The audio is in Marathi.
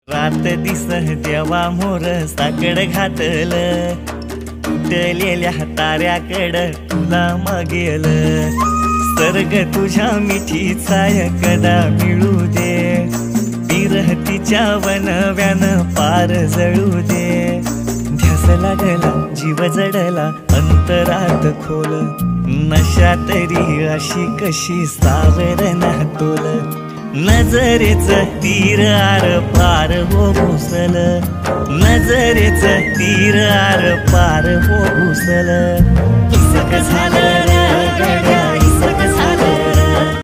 रात दिस देवा मोर साकड घातलं, तुटलेल्या ताऱ्याकड तुला मागेल. सर्ग तुझ्या मिठीचा कदा मिळू दे, विरहतीच्या वनव्यान पार जळू दे. ध्यास लागला जीव जडला अंतरात खोल, नशा तरी अशी कशी सावरणा तोल. नजरेच तीर आर पार हो घुसल, नजरेच तीर आर पार हो घुसल. इसक झालं रे गड्या